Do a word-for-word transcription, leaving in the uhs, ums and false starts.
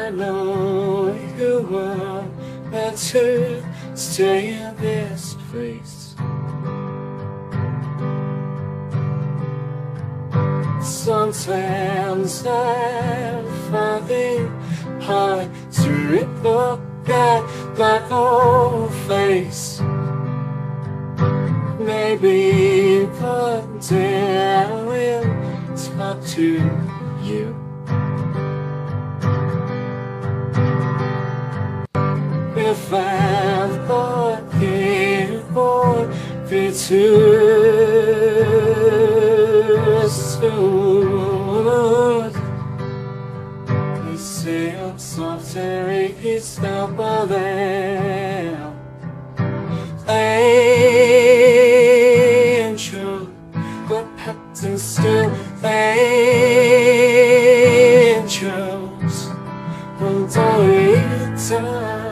I know you were meant to stay in this place. Sometimes I find it hard to look at my own face. Maybe one day I will talk to you. If I thought it would be too soon, they say I'm soft and it's not by them. Angel, but patterns still angels. And all it does